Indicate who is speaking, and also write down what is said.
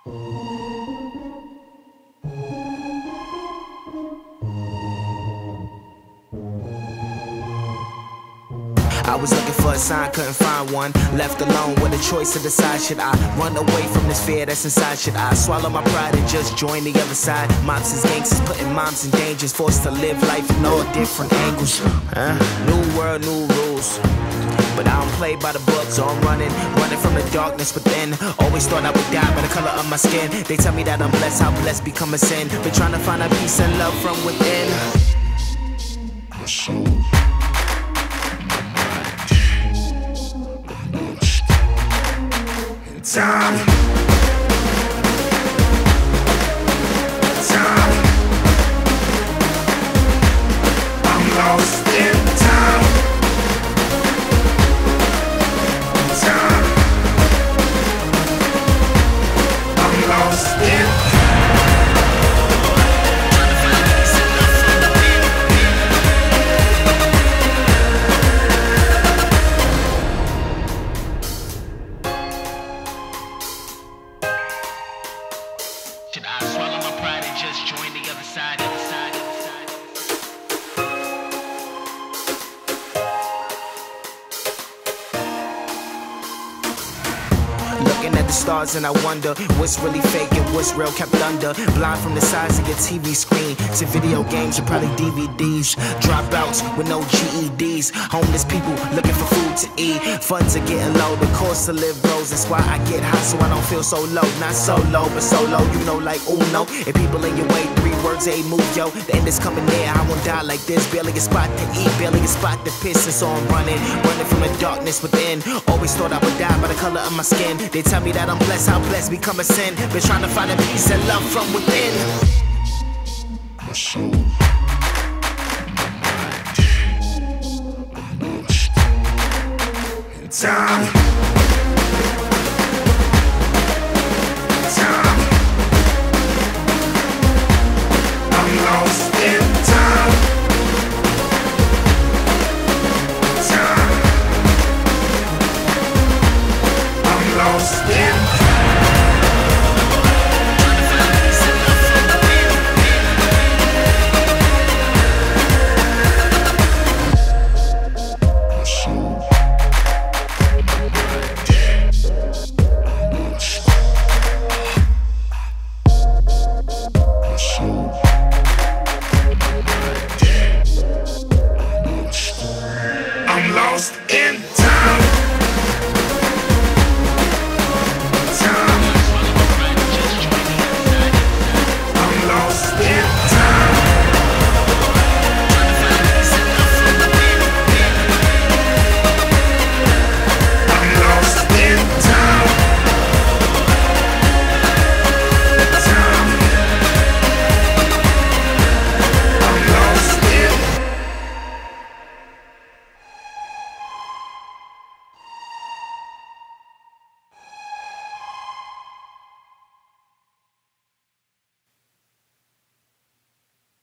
Speaker 1: I was looking for a sign, couldn't find one. Left alone with a choice to decide. Should I run away from this fear that's inside? Should I swallow my pride and just join the other side? Mobsters, gangsters, putting moms in dangers, forced to live life in all different angles. New world, new rules, but I don't play by the book, so I'm running from the darkness within. Always thought I would die by the color of my skin. They tell me that I'm blessed, how blessed become a sin. Been trying to find a peace and love from within.
Speaker 2: My soul. Time. I'm lost in time. I'm lost in
Speaker 1: Should I swallow my pride and just join the other side, other side, other side? Looking at the stars and I wonder what's really fake and what's real kept under. Blind from the size of your TV screen to video games and probably DVDs. Dropouts with no GEDs. Homeless people looking for food to eat. Funds are getting low, the cost to live grows. That's why I get high so I don't feel so low. Not so low, but so low, you know, like Uno. If people in your way, 3 words, they move, yo. The end is coming near, I won't die like this. Barely a spot to eat, barely a spot to piss. And so I'm running from the darkness within. Always thought I would die by the color of my skin. They tell me that I'm blessed, how blessed become a sin. Been trying to find a peace and love from within.
Speaker 2: my soul. Time.